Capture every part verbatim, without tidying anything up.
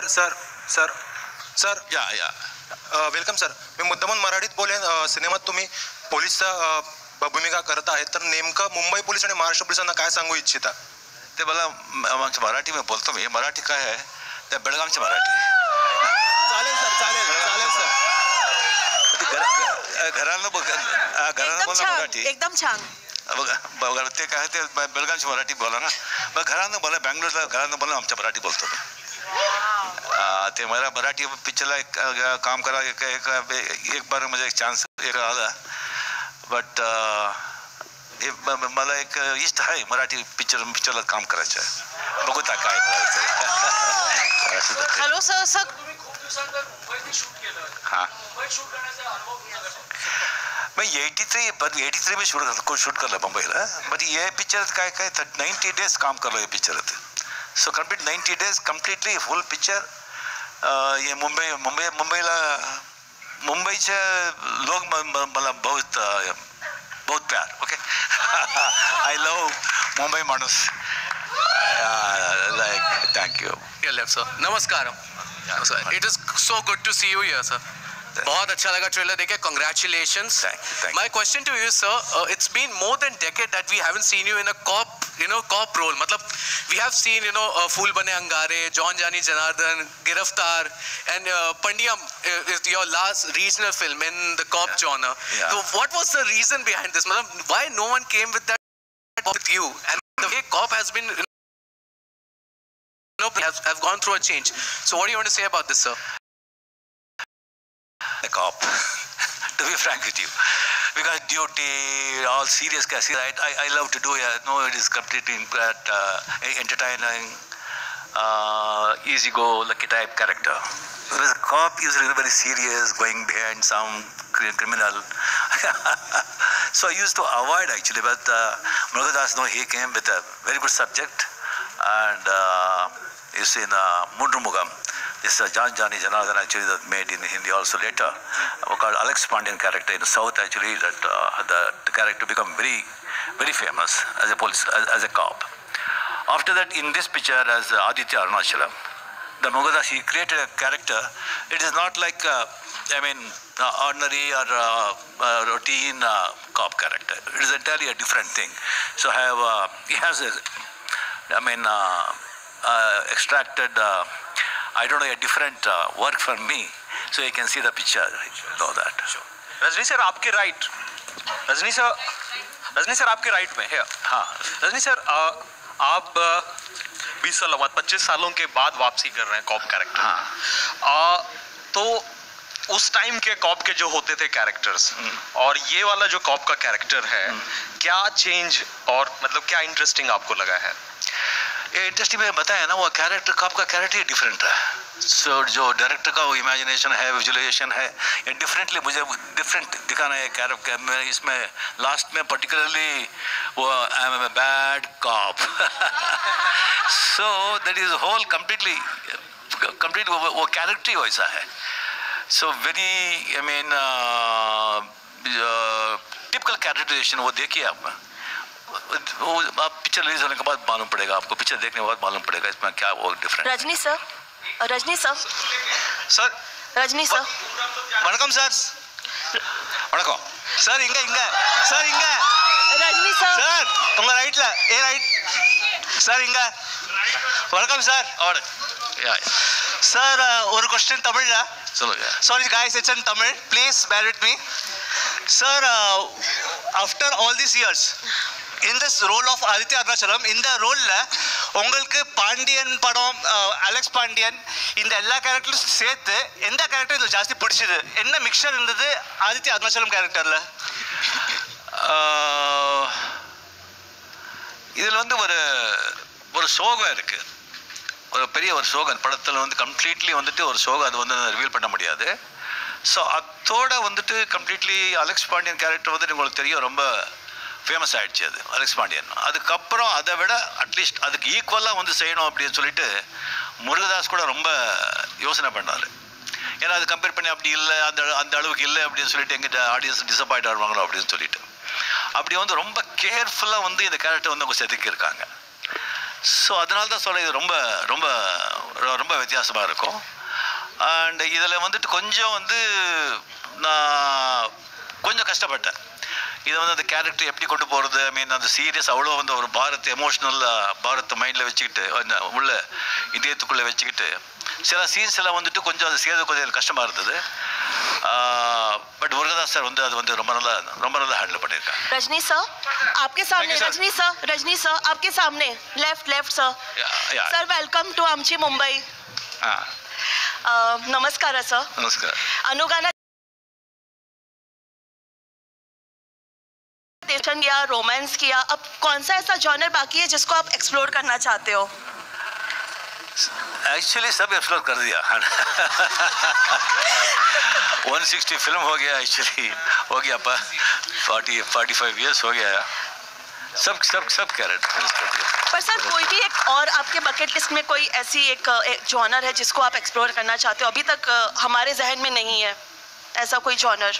Sir sir sir या या welcome sir. मी मुद्दामून मराठीत बोलेन. सिनेमात तुम्ही पोलिसचा भूमिका करत आहे, तर नेमकं मुंबई पोलीस आणि महाराष्ट्र पोलिसांना काय सांगू इच्छिता? ते मला आमच्या मराठी में बोलतो मी. मराठी काय आहे त्या बेळगावची मराठी. चालेल सर, चालेल चालेल सर. घरानं बघ, घरानं बोला मराठी. एकदम छान. बघा बघा ते काय ते बेळगावची मराठी बोला ना. मग घरानं बोला, बँगलोरला घरानं बोला, आमच्या मराठी बोलतो मी. ते मला मराठी पिक्चरला एक काम करा, एक एक बार म्हणजे एक चान्स एक आला. बट मला एक इष्ट आहे मराठी पिक्चर पिक्चरला काम करायचं आहे. बघू आता काय करायचं. Hello sir. सर हां मैं एटी थ्री एटी थ्री में शूट शूट कर मुंबईला. बट ये पिक्चर काय काय नाइन्टी डेज काम करलो ये picture. So complete ninety days completely full picture. ये मुंबई मुंबई मुंबईला मुंबईचे लोग मला बहुत बहुत प्यार. ओके आई लव मुंबई माणूस. Like thank you. सर नमस्कार. It is so good to see you here sir. बहुत अच्छा लगा ट्रेलर देखे. Congratulations. My question to you sir, uh, it's been more than decade that we haven't seen you in a cop, you know, cop role. मतलब we have seen, you know, uh, Phool Bane Angare, John Jani Janardhan, Giraftar, and uh, Pandiyam uh, is your last regional film in the cop yeah. genre. Yeah. So what was the reason behind this? मतलब why no one came with that with you? And the way cop has been, you know, have, have gone through a change. So what do you want to say about this, sir? A cop, to be frank with you, because duty, all serious cases, I, I, I love to do it. No, it is completely uh, entertaining, uh, easy go, lucky type character. Whereas a cop is really very serious, going behind some criminal. So I used to avoid actually, but uh, Murugadoss, no, he came with a very good subject, and uh, you see in uh, Mundrumugam. This is John Jani Janardhan actually that made in Hindi also later. Uh, called Alex Pandian character in the South actually that uh, the, the character become very very famous as a police as, as a cop. After that in this picture as uh, Aditya Arunachalam, the Murugadoss he created a character. It is not like uh, I mean uh, ordinary or uh, uh, routine uh, cop character. It is entirely a different thing. So I have uh, he has a I mean uh, uh, extracted. Uh, I don't know a different uh, work for me, so you can see the picture. Know that. Sure. Rajni sir आपके right. Rajni sir Rajni sir आपके right में है. हाँ. Rajni sir आप बीस साल बाद पच्चीस सालों के बाद वापसी कर रहे हैं कॉप कैरेक्टर. हाँ. तो उस टाइम के कॉप के जो होते थे कैरेक्टर्स और ये वाला जो कॉप का कैरेक्टर है, क्या चेंज और मतलब क्या इंटरेस्टिंग आपको लगा है? ये इंटरेस्टिंग में बताया ना, वो कैरेक्टर कॉप का कैरेक्टर ही डिफरेंट है. सो so, जो डायरेक्टर का वो इमेजिनेशन है, विजुअलाइजेशन है, ये डिफरेंटली मुझे डिफरेंट दिखाना है कैरेक्टर. मैं इसमें लास्ट में पर्टिकुलरली वो I am a bad cop. So that is whole completely complete वो कैरेक्टर ही वैसा है. So very I mean typical characterization वो देखिए आप. वो आप पिक्चर रिलीज होने के बाद मालूम पड़ेगा आपको. पिक्चर देखने के बाद मालूम पड़ेगा इसमें क्या वो different. Rajni sir. Rajni sir. Sir. Rajni sir. वणकम सर. वणकम सर. इंगा इंगा सर इंगा. रजनी सर. सर उंगा राइटला ए राइट सर इंगा. वणकम सर. और या सर ஒரு क्वेश्चन தமிழ்ல சொல்லுங்க. Sorry guys, it's in Tamil. Please bear with me. Sir, uh, after all these years, in this role of Aditya Arunachalam, in the role la உங்களுக்கு பாண்டியன் படம் அலெக்ஸ் பாண்டியன் இந்த எல்லா கேரக்டர்ஸும் சேர்த்து எந்த கேரக்டர் இது ஜாஸ்தி பிடிச்சது? என்ன மிக்சர் இருந்தது ஆதித்ய அருணாச்சலம் கேரக்டர்ல? இதில் வந்து ஒரு ஒரு சோகம் இருக்கு. ஒரு பெரிய ஒரு சோகம் படத்தில் வந்து கம்ப்ளீட்லி வந்துட்டு ஒரு சோகம் அது வந்து ரிவீல் பண்ண முடியாது. ஸோ அதோட வந்துட்டு கம்ப்ளீட்லி அலெக்ஸ் பாண்டியன் கேரக்டர் வந்துட்டு உங்களுக்கு தெரியும் ரொம்ப ஃபேமஸ் ஆகிடுச்சு அது அலெக்ஸ் பாண்டியன். அதுக்கப்புறம் அதை விட அட்லீஸ்ட் அதுக்கு ஈக்குவலாக வந்து செய்யணும் அப்படின்னு சொல்லிட்டு முருகதாஸ் கூட ரொம்ப யோசனை பண்ணார். ஏன்னா அது கம்பேர் பண்ணி அப்படி இல்லை, அந்த அந்த அளவுக்கு இல்லை அப்படின்னு சொல்லிட்டு எங்கிட்ட ஆடியன்ஸ் டிசப்பாயிண்ட் ஆடுவாங்களோ அப்படின்னு சொல்லிட்டு அப்படி வந்து ரொம்ப கேர்ஃபுல்லாக வந்து இந்த கேரக்டர் வந்து அவங்க செதுக்கியிருக்காங்க. ஸோ அதனால தான் சொல்ல இது ரொம்ப ரொம்ப ரொம்ப வித்தியாசமாக இருக்கும். அண்ட் இதில் வந்துட்டு கொஞ்சம் வந்து நான் கொஞ்சம் கஷ்டப்பட்டேன். இதை வந்து அந்த கேரக்டர் எப்படி கொண்டு போகிறது, ஐ மீன் அந்த சீரியஸ் அவ்வளோ வந்து ஒரு பாரத் எமோஷ்னல் பாரத்தை மைண்டில் வச்சுக்கிட்டு உள்ள இதயத்துக்குள்ளே வச்சுக்கிட்டு சில சீன்ஸ் எல்லாம் வந்துட்டு கொஞ்சம் அது செய்யறது கொஞ்சம் கஷ்டமாக இருந்தது. பட் முருகதாஸ் சார் வந்து அது வந்து ரொம்ப நல்லா ரொம்ப நல்லா ஹேண்டில் பண்ணியிருக்காங்க. रजनी सर आपके सामने, रजनी सर रजनी सर आपके सामने, left left sir. Sir welcome to आमची मुंबई. नमस्कार सर. नमस्कार. अनुगाना या रोमांस किया, अब कौन सा ऐसा जॉनर बाकी है जिसको आप एक्सप्लोर करना चाहते हो? एक्चुअली सब एक्सप्लोर कर दिया. वन सिक्सटी फिल्म हो गया, एक्चुअली हो गया पर फोर्टी फोर्टी फाइव ईयर्स हो गया. सब सब सब कैरेक्टर कर दिया. पर सर कोई भी एक और आपके बकेट लिस्ट में कोई ऐसी एक, एक जॉनर है जिसको आप एक्सप्लोर करना चाहते हो? अभी तक हमारे जहन में नहीं है ऐसा कोई जॉनर.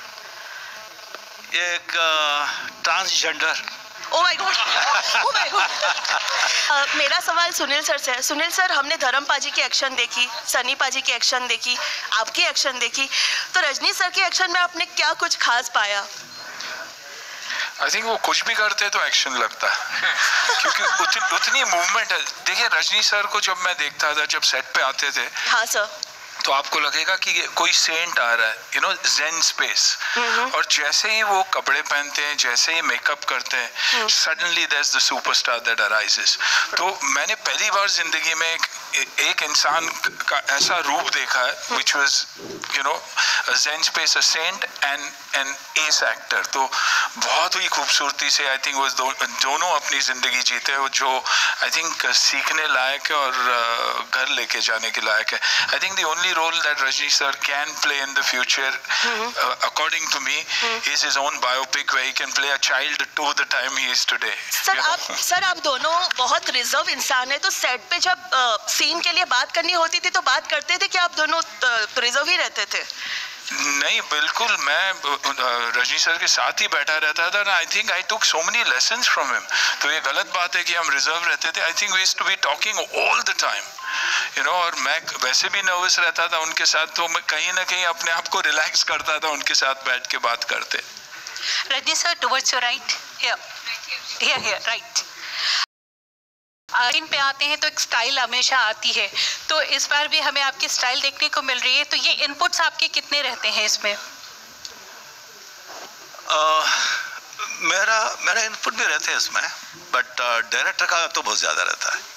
एक transgender. Oh my god, oh my god. मेरा सवाल सुनील सर से है. सुनील सर, हमने धर्म पाजी की एक्शन देखी, सनी पाजी की एक्शन देखी, आपकी एक्शन देखी, तो रजनी सर के एक्शन में आपने क्या कुछ खास पाया? आई थिंक वो कुछ भी करते तो एक्शन लगता है क्योंकि उतनी उतनी मूवमेंट है. देखिए रजनी सर को जब मैं देखता था, जब सेट पे आते थे, हाँ सर, तो आपको लगेगा कि कोई सेंट आ रहा है, यू नो, ज़ेन स्पेस. और जैसे ही वो कपड़े पहनते हैं, जैसे ही मेकअप करते हैं, suddenly there is the superstar that arises. तो मैंने पहली बार जिंदगी में एक, एक इंसान का ऐसा रूप देखा है which was, you know, zen space, a saint and an ace actor. तो बहुत ही खूबसूरती से आई थिंक वो दो, दोनों अपनी जिंदगी जीते हो, जो आई थिंक सीखने लायक है और घर लेके जाने के लायक है. I think the only role that Rajni sir can play in the future, mm-hmm. uh, according to me, mm-hmm. is his own biopic where he can play a child to the time he is today. Sir आप sir आप दोनों बहुत reserve इंसान हैं, तो set पे जब scene के लिए बात करनी होती थी तो बात करते थे कि आप दोनों रिजर्व ही रहते थे? नहीं, बिल्कुल. मैं रजनी सर के साथ ही बैठा रहता था. I think I took so many lessons from him. तो ये गलत बात है कि हम रिजर्व रहते थे. I think we used to be talking all the time, you know. और मैं वैसे भी नर्वस रहता था उनके साथ, तो मैं कहीं ना कहीं अपने आप को रिलैक्स करता था उनके साथ बैठ के बात करते. Rajni sir, towards your right, here here here right. इन पे आते हैं तो एक स्टाइल हमेशा आती है, तो इस बार भी हमें आपकी स्टाइल देखने को मिल रही है. तो ये इनपुट्स आपके कितने रहते हैं इसमें? uh, मेरा मेरा इनपुट भी रहते हैं इसमें, बट डायरेक्टर का तो बहुत ज़्यादा रहता है.